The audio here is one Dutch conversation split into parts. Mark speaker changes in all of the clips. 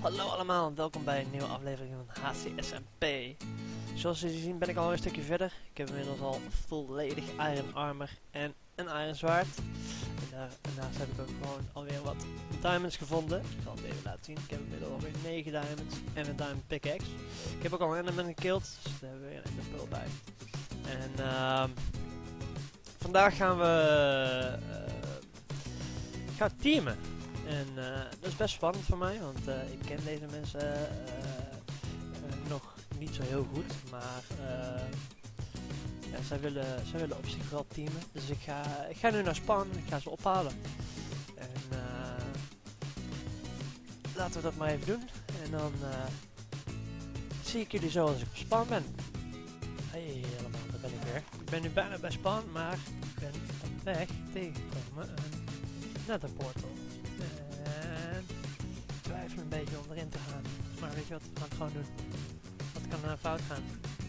Speaker 1: Hallo allemaal, welkom bij een nieuwe aflevering van HCSMP. Zoals jullie zien ben ik al een stukje verder. Ik heb inmiddels al volledig iron armor en een iron zwaard. En daarnaast heb ik ook gewoon alweer wat diamonds gevonden. Ik zal het even laten zien. Ik heb inmiddels alweer 9 diamonds en een diamond pickaxe. Ik heb ook al een enderman gekillt, dus daar hebben we weer een enderpearl bij. En vandaag gaan we teamen. En dat is best spannend voor mij, want ik ken deze mensen nog niet zo heel goed, maar ja, zij willen op zich wel teamen. Dus ik ga nu naar Spawn en ik ga ze ophalen. En laten we dat maar even doen. En dan zie ik jullie zo als ik op Spawn ben. Hey allemaal, daar ben ik weer. Ik ben nu bijna bij Spawn, maar ik ben op weg tegengekomen een nether portal. En ik twijfel een beetje om erin te gaan. Maar weet je wat, we gaan het gewoon doen. Wat kan er fout gaan?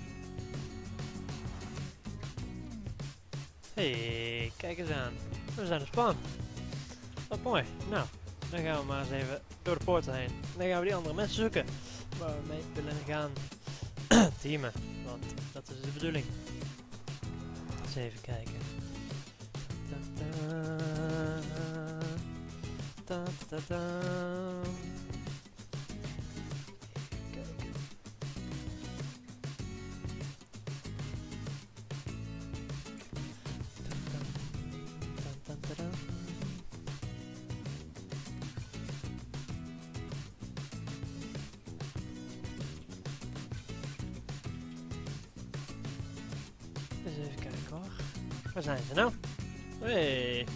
Speaker 1: Hey, kijk eens aan. We zijn op Spawn. Wat mooi. Nou, dan gaan we maar eens even door de portal heen. En dan gaan we die andere mensen zoeken. Waar we mee willen gaan teamen. Want dat is de bedoeling. Eens even kijken. Kijken. Eens even kijken hoor. Waar zijn ze nou? Hey.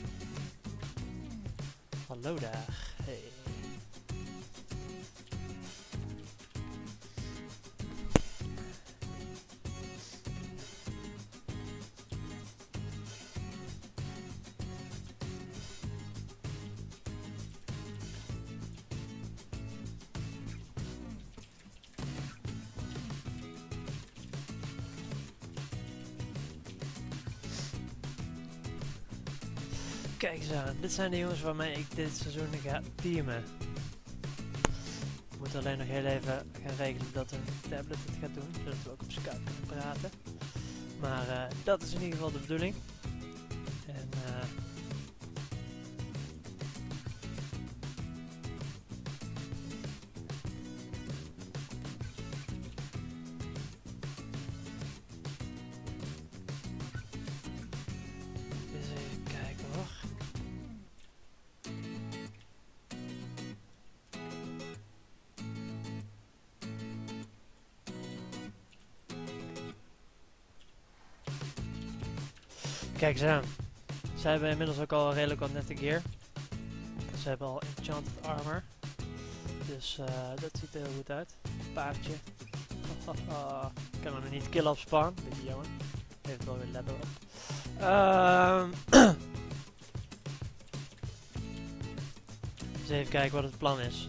Speaker 1: Hallo daar. Hey. Kijk eens aan, dit zijn de jongens waarmee ik dit seizoen ga teamen. Ik moet alleen nog heel even gaan regelen dat een tablet het gaat doen, zodat we ook op Skype kunnen praten. Maar dat is in ieder geval de bedoeling. En eens even kijken hoor. Kijk eens aan. Zij hebben inmiddels ook al redelijk wat nette gear. Ze hebben al enchanted armor. Dus dat ziet er heel goed uit. Paardje. Ik kan hem nog niet killen op Spawn. Beetje jammer. Heeft wel weer level op. Dus even kijken wat het plan is.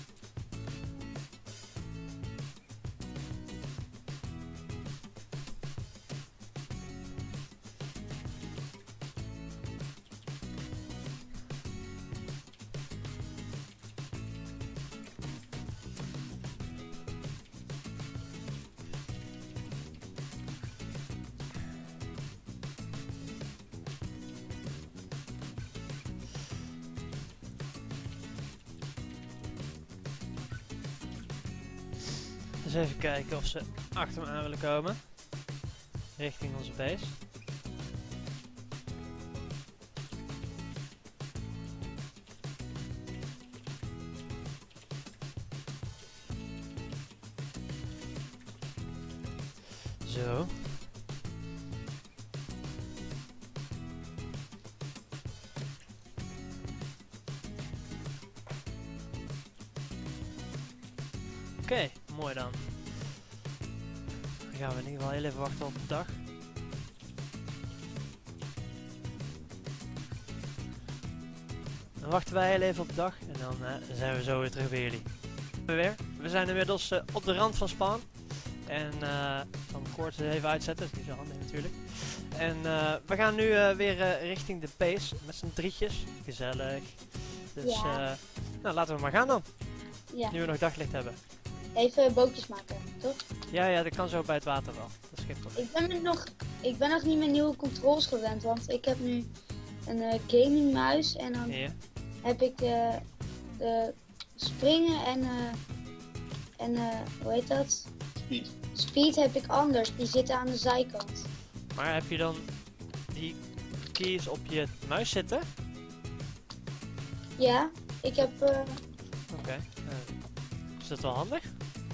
Speaker 1: Dus even kijken of ze achter me aan willen komen. Richting onze base. Zo. Oké, mooi dan. Dan gaan we in ieder geval heel even wachten op de dag. Dan wachten wij heel even op de dag en dan zijn we zo weer terug bij jullie. We zijn inmiddels op de rand van Spawn. En ik zal mijn koord even uitzetten, dat is niet zo handig natuurlijk. En we gaan nu weer richting de base met z'n drietjes. Gezellig. Dus nou, laten we maar gaan dan.
Speaker 2: Ja.
Speaker 1: Nu we nog daglicht hebben.
Speaker 2: Even bootjes maken, toch?
Speaker 1: Ja, dat kan zo bij het water wel. Dat is geen probleem.
Speaker 2: Ik ben nog niet mijn nieuwe controls gewend, want ik heb nu een gaming muis en dan
Speaker 1: Hier.
Speaker 2: heb ik de springen en hoe heet dat?
Speaker 3: Speed.
Speaker 2: Speed heb ik anders, die zitten aan de zijkant.
Speaker 1: Maar heb je dan die keys op je muis zitten?
Speaker 2: Ja, ik heb
Speaker 1: Oké. Is dat wel handig?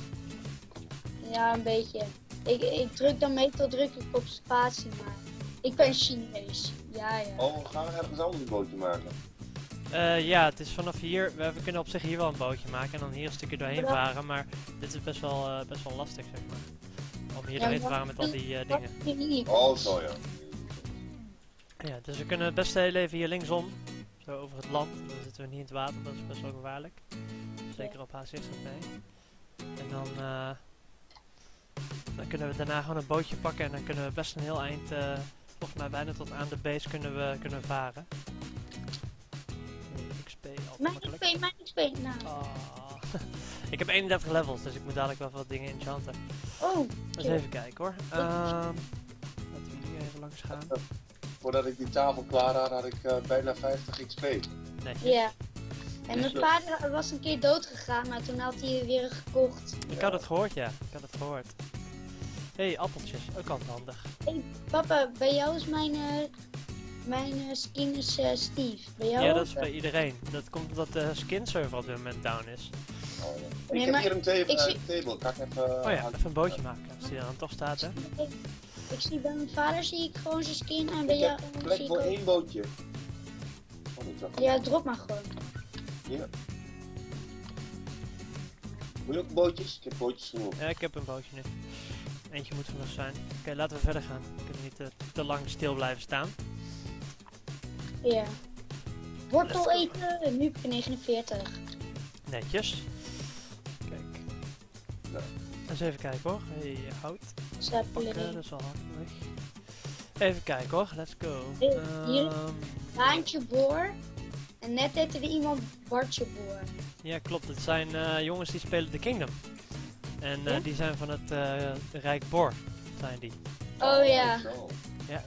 Speaker 2: ja een beetje. Ik druk dan meestal druk ik op spatie, maar ik ben Chinees. Ja.
Speaker 3: Oh, gaan we ergens anders een bootje maken?
Speaker 1: Ja, het is vanaf hier. We kunnen op zich hier wel een bootje maken en dan hier een stukje doorheen
Speaker 2: Ja.
Speaker 1: varen. Maar dit is best wel lastig, zeg maar. Om hier
Speaker 2: Ja,
Speaker 1: doorheen te
Speaker 2: maar-
Speaker 1: varen met al die dingen.
Speaker 2: Niet.
Speaker 3: Oh, zo ja.
Speaker 1: Ja, dus we kunnen het beste heel even hier linksom. Zo over het land. Dan zitten we niet in het water, dat is best wel gevaarlijk. Zeker op H6 En dan kunnen we daarna gewoon een bootje pakken en dan kunnen we best een heel eind, volgens mij bijna tot aan de base kunnen we varen. XP, altijd makkelijk.
Speaker 2: Mijn XP, nou.
Speaker 1: Ah. Ik heb 31 levels, dus ik moet dadelijk wel wat dingen enchanten.
Speaker 2: Oh,
Speaker 1: Dus even kijken hoor. Laten we hier even langs gaan.
Speaker 3: Voordat ik die tafel klaar had ik bijna 50 XP.
Speaker 1: Netjes.
Speaker 2: ja. En mijn vader was een keer dood gegaan, maar toen had hij weer gekocht.
Speaker 1: Ik had het gehoord, ja. Ik had het gehoord. Hey, appeltjes. Ook altijd handig.
Speaker 2: Papa, bij jou is mijn skin is Steve. Bij jou
Speaker 1: Ja,
Speaker 2: ook?
Speaker 1: dat is bij iedereen. Dat komt omdat de skin server op dit moment down is.
Speaker 3: Oh, ja.
Speaker 2: Nee,
Speaker 3: Ik heb
Speaker 2: maar
Speaker 3: hier een
Speaker 2: ik zie-
Speaker 3: table. Kan ik even...
Speaker 1: Oh ja, even een bootje maken. Als die er dan toch staat, hè.
Speaker 2: Ik zie bij mijn vader zie ik gewoon zijn skin en bij
Speaker 3: Ik
Speaker 2: jou
Speaker 3: heb plek
Speaker 2: zie ik
Speaker 3: voor
Speaker 2: ook.
Speaker 3: 1 bootje. Oh, dat is wel-
Speaker 2: Ja, drop maar gewoon.
Speaker 3: Hier. Wil je ook bootjes? Ik heb bootjes genoeg.
Speaker 1: Ja, ik heb een bootje nu. Eentje moet genoeg zijn. Oké, laten we verder gaan. We kunnen niet te lang stil blijven staan.
Speaker 2: Ja. Wortel
Speaker 1: Let's go.
Speaker 2: eten, nu heb ik 49.
Speaker 1: Netjes. Kijk.
Speaker 3: Ja.
Speaker 1: Eens even kijken hoor. Hey, hout. Pakken,
Speaker 2: Sapling.
Speaker 1: dat is wel handig. Even kijken hoor, let's go.
Speaker 2: Hier. Baantje boor. En net heette er iemand Bartje boor.
Speaker 1: Ja, klopt. Het zijn jongens die spelen The Kingdom. En
Speaker 2: Ja?
Speaker 1: die zijn van het Rijk Bor, zijn die.
Speaker 2: Oh ja.
Speaker 3: Zo.
Speaker 1: Ja.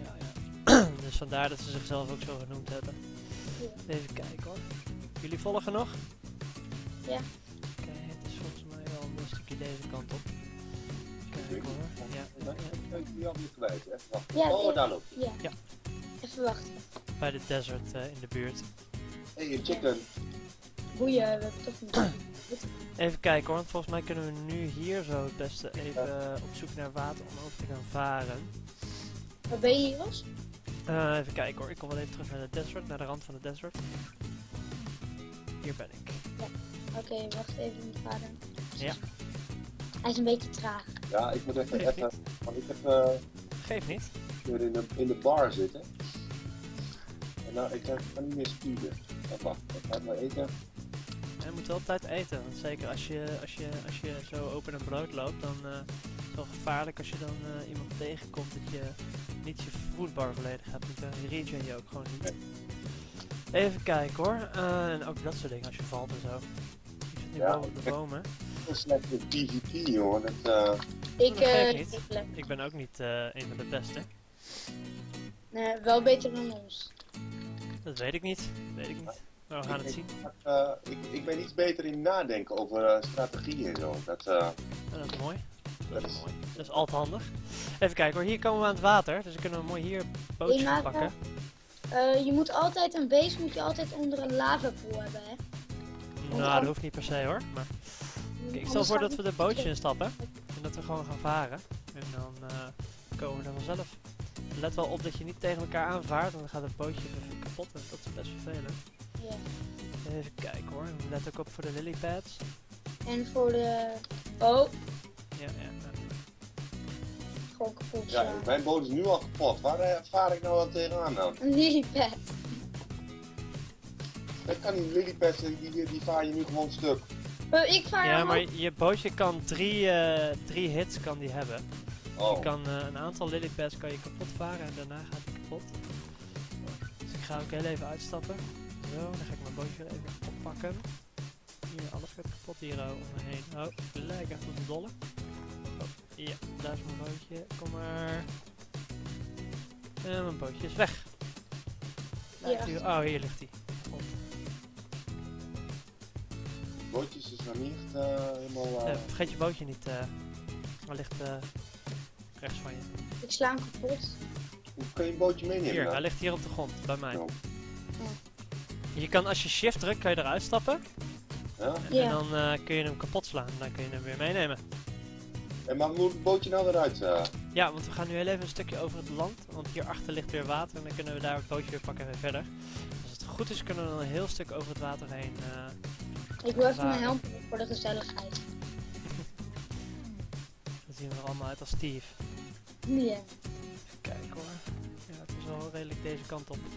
Speaker 1: Dus vandaar dat ze zichzelf ook zo genoemd hebben.
Speaker 2: Ja.
Speaker 1: Even kijken hoor. Jullie volgen nog?
Speaker 2: Ja.
Speaker 1: Oké, het is volgens mij wel een stukje deze kant op. Kijk hoor. Ja.
Speaker 3: Ik ben die al niet kwijt, hè? Wacht.
Speaker 2: Ja,
Speaker 3: Oh, daar loopt hij.
Speaker 2: Ja.
Speaker 1: Ja.
Speaker 2: Even wachten.
Speaker 1: Bij de desert in de buurt.
Speaker 3: Hey, een chicken.
Speaker 2: Boeien, we hebben toch niet.
Speaker 1: Even kijken hoor, want volgens mij kunnen we nu hier zo het beste even op zoek naar water om over te gaan varen.
Speaker 2: Waar ben je, Jos?
Speaker 1: Even kijken hoor, ik kom wel even terug naar de desert, naar de rand van de desert. Hier ben ik.
Speaker 2: Oké, wacht even met vader.
Speaker 1: Ja.
Speaker 2: Hij is een beetje traag.
Speaker 3: Ja, ik moet even...
Speaker 1: Geeft
Speaker 3: even want ik heb
Speaker 1: Geeft niet.
Speaker 3: weer in de bar zitten. En nou, ik kan niet meer speeden. Oh, wacht, ik ga maar eten.
Speaker 1: Je moet wel op tijd eten, want zeker als je zo open en bloot loopt, dan is het wel gevaarlijk als je dan iemand tegenkomt dat je niet je foodbar volledig hebt. Dan regen je ook gewoon niet. Even kijken hoor, en ook dat soort dingen als je valt en zo. Je zit nu
Speaker 3: Ja,
Speaker 1: boven op de bomen.
Speaker 3: Heel slecht in PvP, jongen.
Speaker 2: Ik,
Speaker 1: Dat geeft niet.
Speaker 2: ik
Speaker 1: Ik ben ook niet een van de beste.
Speaker 2: nee, wel beter dan ons.
Speaker 1: Dat weet ik niet. Maar we gaan het zien.
Speaker 3: Ik ben iets beter in nadenken over strategieën en zo.
Speaker 1: En dat is mooi.
Speaker 3: Dat is
Speaker 1: mooi. Dat is altijd handig. Even kijken hoor, hier komen we aan het water. Dus dan kunnen we mooi hier bootjes
Speaker 2: maar,
Speaker 1: gaan pakken.
Speaker 2: Je moet altijd een base moet je altijd onder een lavapool hebben, hè?
Speaker 1: Nou, dat hoeft niet per se hoor. Maar oké, ik stel voor dat we de bootje instappen. En dat we gewoon gaan varen. En dan komen we er vanzelf. Let wel op dat je niet tegen elkaar aanvaart, want dan gaat het bootje even kapot en dat is best vervelend.
Speaker 2: Ja.
Speaker 1: Even kijken hoor, let ook op voor de lilypads.
Speaker 2: En voor de... Oh,
Speaker 1: Ja.
Speaker 2: gewoon kapot
Speaker 3: Ja,
Speaker 2: slaan.
Speaker 3: mijn boot is nu al kapot. Waar vaar ik nou aan tegenaan dan?
Speaker 2: Een lilypad.
Speaker 3: Dat kan niet, lilypads, die vaar je nu gewoon stuk.
Speaker 2: Ik vaar
Speaker 1: Ja,
Speaker 2: hem
Speaker 1: maar
Speaker 2: ook.
Speaker 1: je bootje kan drie hits kan die hebben.
Speaker 3: Oh,
Speaker 1: Je kan een aantal lilypads kan je kapot varen en daarna gaat hij kapot. Dus ik ga ook heel even uitstappen. Zo, dan ga ik mijn bootje weer even oppakken. Hier alles gaat kapot hier om me heen. Oh, lekker echt op een dolle. Oh, ja, daar is mijn bootje. Kom maar. En mijn bootje is weg. Lijkt hier, oh, hier ligt hij.
Speaker 3: Bootjes is nog niet echt helemaal...
Speaker 1: Vergeet je bootje niet. Hij ligt rechts van je.
Speaker 2: Ik sla hem kapot.
Speaker 3: Hoe kan je een bootje meenemen?
Speaker 1: Hier,
Speaker 3: dan?
Speaker 1: hij ligt hier op de grond, bij mij.
Speaker 3: Ja.
Speaker 1: Je kan, als je shift drukt, kan je eruit stappen.
Speaker 3: Ja?
Speaker 2: Ja.
Speaker 1: En dan kun je hem kapot slaan. En dan kun je hem weer meenemen.
Speaker 3: En maar moet het bootje nou weer uit?
Speaker 1: Ja, want we gaan nu heel even een stukje over het land. Want hierachter ligt weer water. En dan kunnen we daar het bootje weer pakken en weer verder. Als het goed is, kunnen we dan een heel stuk over het water heen.
Speaker 2: Ik wil even
Speaker 1: Waar?
Speaker 2: mijn helm voor de gezelligheid.
Speaker 1: Dan zien we er allemaal uit als Steve.
Speaker 2: Ja.
Speaker 1: Even kijken hoor. Ja, het is wel redelijk deze kant op.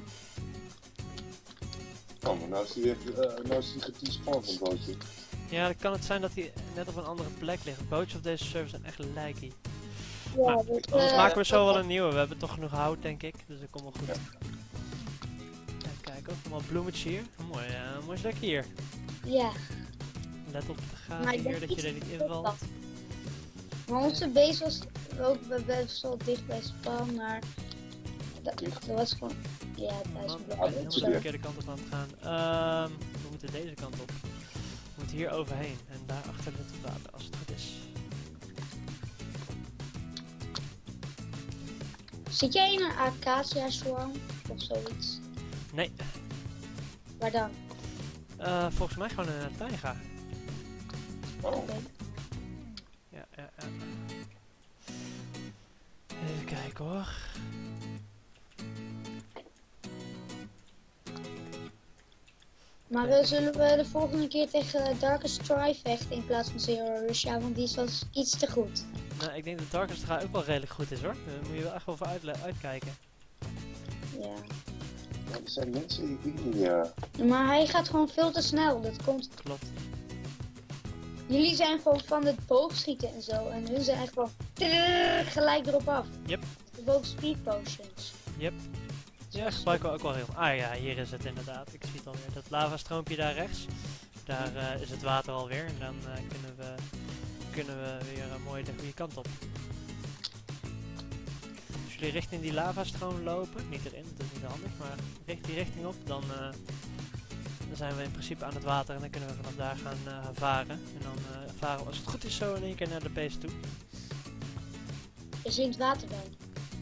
Speaker 3: Oh, maar nou is die weer gespannen van het bootje.
Speaker 1: Ja, dan kan het zijn dat hij net op een andere plek ligt. Bootjes op deze server zijn echt laggy.
Speaker 2: Ja,
Speaker 1: Nou,
Speaker 2: dus,
Speaker 1: Anders maken we zo wel een nieuwe. We hebben toch genoeg hout, denk ik. Dus dat komt wel goed.
Speaker 3: Ja.
Speaker 1: Even kijken, allemaal bloemetjes hier. Mooi, mooi stukje hier.
Speaker 2: Ja.
Speaker 1: Let op de
Speaker 2: Maar
Speaker 1: gaten
Speaker 2: ik denk
Speaker 1: hier, dat je er
Speaker 2: iets
Speaker 1: niet
Speaker 2: te
Speaker 1: invalt.
Speaker 2: dat. Maar onze base was ook best wel dicht bij spawn, maar dat was gewoon... Ja,
Speaker 1: Man,
Speaker 2: 1000
Speaker 1: we
Speaker 2: blokken.
Speaker 1: zijn helemaal
Speaker 3: zo.
Speaker 1: de verkeerde kant op aan het gaan. We moeten deze kant op. We moeten hier overheen. En daarachter ligt het water, als het goed is.
Speaker 2: Zit jij in een acacia swamp of zoiets?
Speaker 1: Nee,
Speaker 2: Waar dan?
Speaker 1: volgens mij gewoon een taiga.
Speaker 3: Oh,
Speaker 2: Oké.
Speaker 1: Ja. Even kijken hoor.
Speaker 2: Maar zullen we de volgende keer tegen Darkest Try vechten in plaats van Zero Rush? Ja, want die was iets te goed.
Speaker 1: Nou, ik denk dat Darkest Sky ook wel redelijk goed is hoor. Daar moet je wel echt wel voor uitkijken.
Speaker 2: Ja.
Speaker 3: ja, er zijn mensen die...
Speaker 2: Maar hij gaat gewoon veel te snel. Dat komt.
Speaker 1: Klopt.
Speaker 2: Jullie zijn gewoon van het boogschieten en zo. En hun zijn echt gewoon gelijk erop af.
Speaker 1: Yep.
Speaker 2: De boog speed potions.
Speaker 1: Ja, gebruiken we ook wel heel. Ah ja, hier is het inderdaad. Ik zie het alweer. Dat lavastroompje daar rechts. Daar is het water alweer. En dan kunnen we weer mooi de goede kant op. Als jullie richting die lavastroom lopen, niet erin, dat is niet handig, maar die richting op, dan zijn we in principe aan het water en dan kunnen we vanaf daar gaan varen. En dan varen we, als het goed is, zo in één keer naar de base toe.
Speaker 2: Is in het water dan?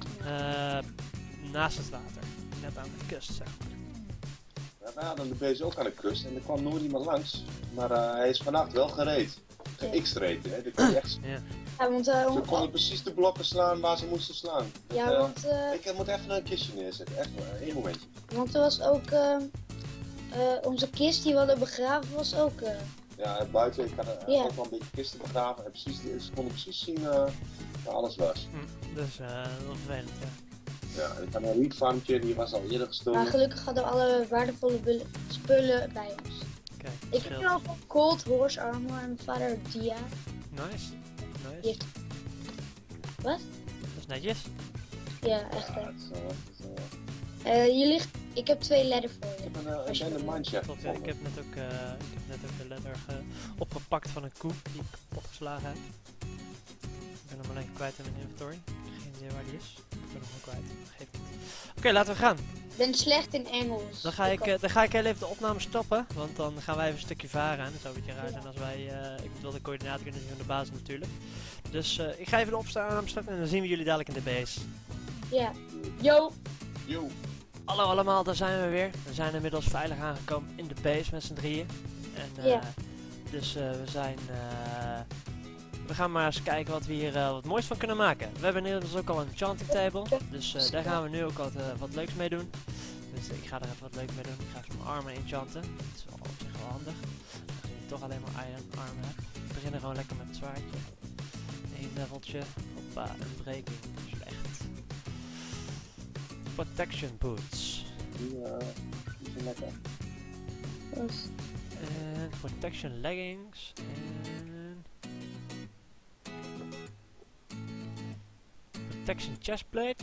Speaker 1: Naast het water. Net aan de kust, zeg maar.
Speaker 3: Ja, we hadden de base ook aan de kust en er kwam nooit iemand langs. Maar hij is vannacht wel gereed. Ge-X-rayed, hè. Dat kon je echt...
Speaker 1: Ja.
Speaker 2: Ja, want,
Speaker 3: Ze konden precies de blokken slaan waar ze moesten slaan.
Speaker 2: ja, want,
Speaker 3: Ik moet even een kistje neerzetten, echt één momentje.
Speaker 2: want er was ook onze kist die we hadden begraven was ook.
Speaker 3: Ja, buiten, ik had
Speaker 2: Ja.
Speaker 3: ook wel een beetje kisten begraven en precies, ze konden precies zien waar alles was.
Speaker 1: Dus wel vervelend, ja.
Speaker 3: Ja, en ik had een rietfarmtje, die was al eerder
Speaker 2: Maar
Speaker 3: gestolen.
Speaker 2: gelukkig hadden we alle waardevolle spullen bij ons.
Speaker 1: Kijk,
Speaker 2: Ik heb nu al van Cold Horse Armor en mijn vader Dia.
Speaker 1: Nice. Nice.
Speaker 2: Die Wat?
Speaker 1: Dat is netjes.
Speaker 2: Ja, echt
Speaker 3: Ja,
Speaker 2: hè.
Speaker 3: het is,
Speaker 2: Hier ligt. Ik heb 2 ledden voor
Speaker 3: ik
Speaker 2: je.
Speaker 3: heb een mineshaft
Speaker 1: Klopt, ja, ik
Speaker 3: gevonden.
Speaker 1: heb net ook de letter opgepakt van een koe die ik kapot geslagen heb. Ik ben hem alleen kwijt in mijn inventory. Geen idee waar die is. Ik ben hem gewoon kwijt. Geeft niet. Oké, laten we gaan.
Speaker 2: Ik ben slecht in Engels.
Speaker 1: Dan ga ik heel even de opname stoppen. Want dan gaan wij even een stukje varen. En dat zou een beetje raar zijn als wij... ik moet wel de coördinaten kunnen zien van de basis natuurlijk. Dus ik ga even de opname starten en dan zien we jullie dadelijk in de base.
Speaker 2: Ja. Yo.
Speaker 3: Yo.
Speaker 1: Hallo allemaal, daar zijn we weer. We zijn inmiddels veilig aangekomen in de base met z'n drieën. En,
Speaker 2: Ja.
Speaker 1: Dus we gaan maar eens kijken wat we hier wat moois van kunnen maken. We hebben inmiddels ook al een enchanting table. Dus daar gaan we nu ook wat leuks mee doen. Dus ik ga er even wat leuks mee doen. Ik ga even mijn armen enchanten. Dat is wel op zich wel handig. Aangezien ik toch alleen maar iron armen heb. We beginnen gewoon lekker met het zwaardje. 1 leveltje. Hoppa, een breaking. Slecht. Protection boots.
Speaker 3: Die zijn lekker.
Speaker 1: En protection leggings. En protection chestplate.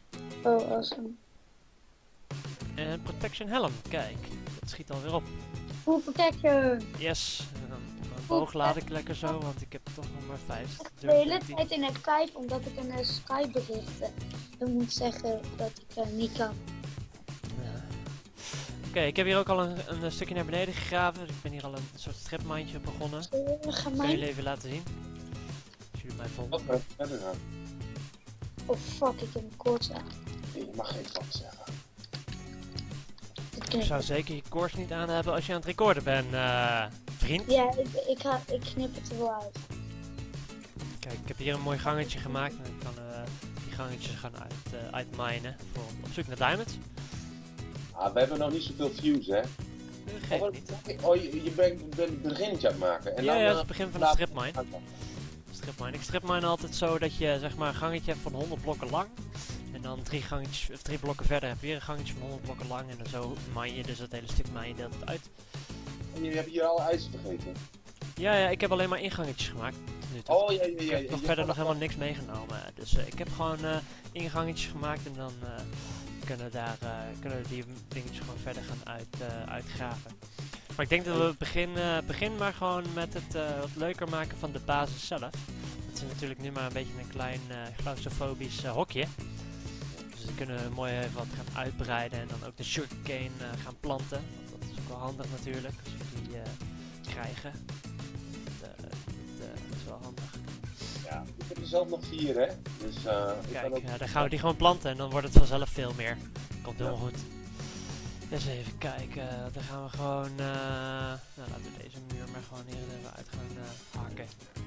Speaker 2: Oh, awesome.
Speaker 1: En protection helm. Kijk, dat schiet alweer op.
Speaker 2: Full protection.
Speaker 1: Yes. Mijn boog laat ik lekker zo, want ik heb toch nog maar 5.
Speaker 2: De hele tijd in F5 omdat ik een Skype berichten. Dan moet zeggen dat ik niet kan.
Speaker 1: Ja. Oké, ik heb hier ook al een stukje naar beneden gegraven. Ik ben hier al een soort stripmindje begonnen.
Speaker 2: Ga
Speaker 1: Ik ga
Speaker 2: mij.
Speaker 1: jullie even laten zien. Als jullie mij volgen.
Speaker 3: Oké, verder gaan.
Speaker 2: Oh fuck, ik heb een koorts aan.
Speaker 3: Nee, je mag geen fuck zeggen.
Speaker 1: Je zou zeker je koers niet aan hebben als je aan het recorden bent, vriend.
Speaker 2: Ja, ik knip het er wel uit.
Speaker 1: Kijk, ik heb hier een mooi gangetje gemaakt en ik kan die gangetjes gaan uitminen voor op zoek naar diamonds.
Speaker 3: Ah, we hebben nog niet zoveel views, hè?
Speaker 1: Geef niet.
Speaker 3: Oh, je bent een beginnetje aan het maken. En
Speaker 1: Ja,
Speaker 3: dan,
Speaker 1: ja, dat is het begin van de stripmine.
Speaker 3: stripmine.
Speaker 1: Stripmine. Ik stripmine altijd zo dat je zeg maar een gangetje hebt van 100 blokken lang. En dan 3 blokken verder heb je weer een gangetje van 100 blokken lang. En dan zo mine je dus het hele stuk mine deelt het uit.
Speaker 3: En je hebt hier alle ijzer vergeten.
Speaker 1: Ja, ja, ik heb alleen maar ingangetjes gemaakt. Nu toe.
Speaker 3: Oh, ja.
Speaker 1: Ik heb nog verder nog helemaal niks meegenomen. Dus ik heb gewoon ingangetjes gemaakt en dan kunnen we die dingetjes gewoon verder gaan uitgraven. Maar ik denk dat we begin maar gewoon met het wat leuker maken van de basis zelf. Het is natuurlijk nu maar een beetje een klein claustrofobisch hokje. Dus we kunnen mooi even wat gaan uitbreiden en dan ook de sugarcane gaan planten. Want dat is ook wel handig natuurlijk, als we die krijgen. Dat is wel handig.
Speaker 3: Ja, ik heb er zelf nog 4, hè? Dus,
Speaker 1: Kijk, dan gaan we die gewoon planten en dan wordt het vanzelf veel meer. Komt helemaal goed. Eens even kijken, dan gaan we gewoon, nou laten we deze muur maar gewoon hier even uit gaan hakken.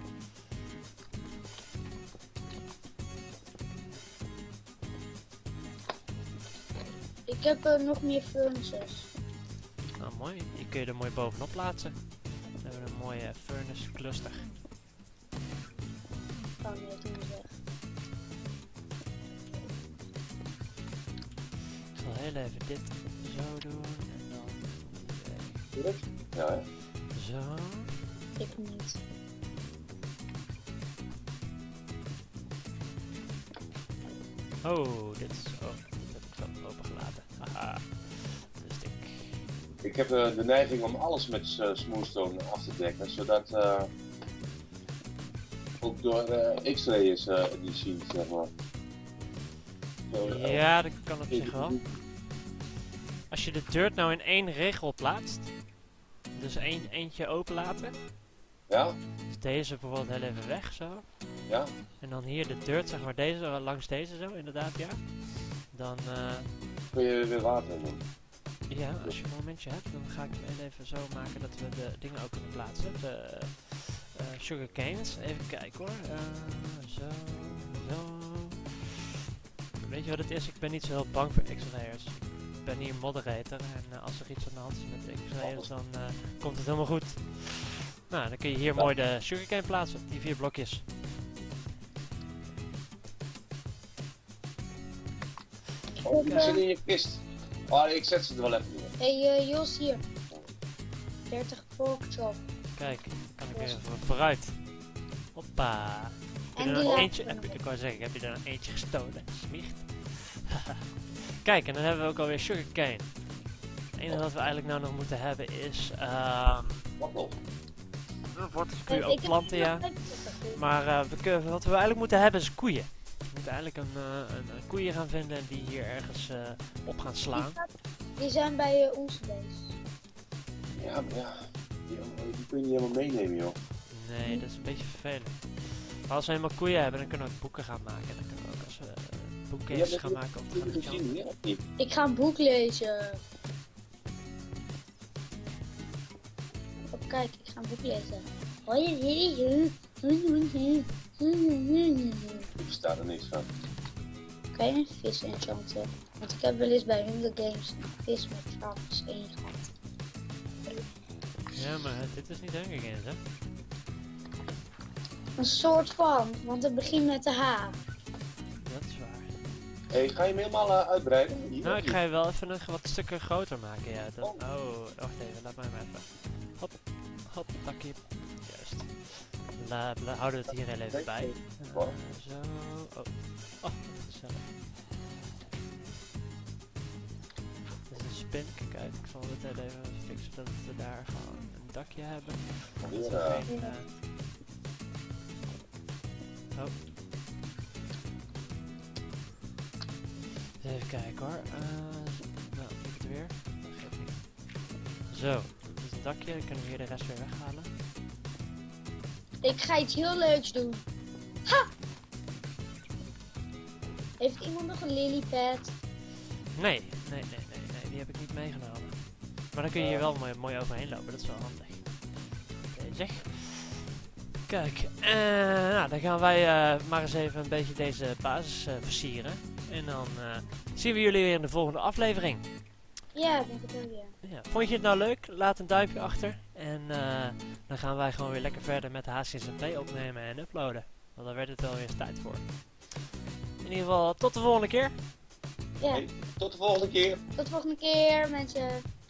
Speaker 2: Ik heb nog meer furnaces.
Speaker 1: Nou mooi, hier kun je er mooi bovenop plaatsen. Dan hebben we een mooie furnace cluster.
Speaker 2: Ik kan niet doen zeg.
Speaker 1: Ik zal heel even dit zo doen en dan
Speaker 3: ja, hè?
Speaker 1: zo.
Speaker 2: Ik niet.
Speaker 1: Oh, dit is, dat heb ik open gelaten. Haha, dat wist ik.
Speaker 3: Ik heb de neiging om alles met smoothstone af te dekken, zodat ook door X-ray is die zien, zeg maar. Zo,
Speaker 1: Ja, dat kan op zich wel. Als je de dirt nou in één regel plaatst, dus eentje open laten,
Speaker 3: Ja?
Speaker 1: dus deze bijvoorbeeld heel even weg zo,
Speaker 3: Ja?
Speaker 1: en dan hier de dirt, zeg maar deze, langs deze zo, inderdaad ja, dan
Speaker 3: Kun je er weer water in doen?
Speaker 1: ja, als je een momentje hebt, dan ga ik hem heel even zo maken dat we de dingen ook kunnen plaatsen, de sugarcanes, even kijken hoor, zo. Weet je wat het is? Ik ben niet zo heel bang voor X-rayers. Ik ben hier moderator en als er iets aan de hand is met de X-rayers dan komt het helemaal goed. Nou, dan kun je hier mooi de sugarcane plaatsen op die 4 blokjes.
Speaker 3: Oh, die zit in je kist. Oh, ik zet ze er wel even in.
Speaker 2: Hey Jos hier. 30 pork chop.
Speaker 1: Kijk, kan ik even vooruit. Hoppa. Heb je
Speaker 2: En
Speaker 1: er
Speaker 2: die
Speaker 1: nog eentje?
Speaker 2: laatste.
Speaker 1: Ik wou zeggen, heb je er nog eentje gestolen? Smicht. Kijk, en dan hebben we ook alweer sugarcane. Het enige wat we eigenlijk nou nog moeten hebben is
Speaker 3: Wat nog?
Speaker 1: wortels kun je ook planten, ja. Maar wat we eigenlijk moeten hebben is koeien. We moeten eigenlijk een koeien gaan vinden en die hier ergens op gaan slaan.
Speaker 2: Die zijn bij onze base.
Speaker 3: Ja, maar ja. Die kun je niet helemaal meenemen, joh.
Speaker 1: Nee, dat is een beetje vervelend. Maar als we helemaal koeien hebben, dan kunnen we ook boeken gaan maken. Dan kunnen we ook als boekcases gaan maken om te gaan
Speaker 3: Heb je
Speaker 1: enchanten.
Speaker 3: gezien, hè, of niet?
Speaker 2: Ik ga een boek lezen. Oh, kijk, ik ga een boek lezen.
Speaker 3: Ik versta er niks van.
Speaker 2: Kan je een vis enchanten? Want ik heb wel eens bij Hunger Games een vis met sharks 1 gehad.
Speaker 1: Ja, maar dit is niet Hunger Games, hè?
Speaker 2: Een soort van, want het begint met de H.
Speaker 1: Dat is waar.
Speaker 3: Hey, ga je hem helemaal uitbreiden? Hier,
Speaker 1: Nou,
Speaker 3: of
Speaker 1: ik ga je wel even nog wat stukken groter maken, ja. Oh, wacht even, laat mij maar even. Hop, takje. Juist. Houden we het hier heel even bij. Zo. Oh, wat gezellig. Dit is een pin. Kijk uit, ik zal dit even fixen dat we daar gewoon een dakje hebben. Dat
Speaker 3: Ja.
Speaker 1: er geen, oh. Even kijken hoor. Nou, ik het weer. Dat geeft niet. Zo, dit is het dakje. Dan kunnen we hier de rest weer weghalen.
Speaker 2: Ik ga iets heel leuks doen. Ha! Heeft iemand nog een lilypad?
Speaker 1: Nee, die heb ik niet meegenomen. Maar dan kun je hier wel mooi overheen lopen, dat is wel handig. Oké, zeg. Kijk, nou, dan gaan wij maar eens even een beetje deze basis versieren. En dan zien we jullie weer in de volgende aflevering.
Speaker 2: Ja, ik denk het wel, ja.
Speaker 1: Ja, vond je het nou leuk? Laat een duimpje achter. En dan gaan wij gewoon weer lekker verder met de HCSP opnemen en uploaden. Want dan werd het wel weer eens tijd voor. In ieder geval, tot de volgende keer.
Speaker 2: Ja,
Speaker 3: Hey, tot de volgende keer.
Speaker 2: tot de volgende keer, mensen.